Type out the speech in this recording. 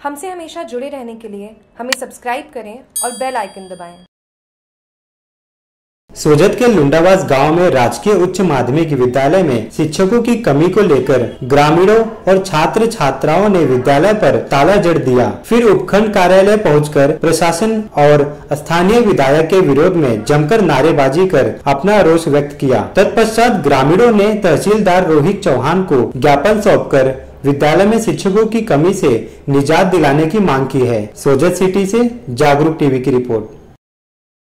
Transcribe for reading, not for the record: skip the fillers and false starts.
हमसे हमेशा जुड़े रहने के लिए हमें सब्सक्राइब करें और बेल आइकन दबाएं। सोजत के लुंडावास गांव में राजकीय उच्च माध्यमिक विद्यालय में शिक्षकों की कमी को लेकर ग्रामीणों और छात्र छात्राओं ने विद्यालय पर ताला जड़ दिया। फिर उपखंड कार्यालय पहुंचकर प्रशासन और स्थानीय विधायक के विरोध में जमकर नारेबाजी कर अपना रोष व्यक्त किया। तत्पश्चात ग्रामीणों ने तहसीलदार रोहित चौहान को ज्ञापन सौंपकर विद्यालय में शिक्षकों की कमी से निजात दिलाने की मांग की है। सोजत सिटी से जागरूक टीवी की रिपोर्ट।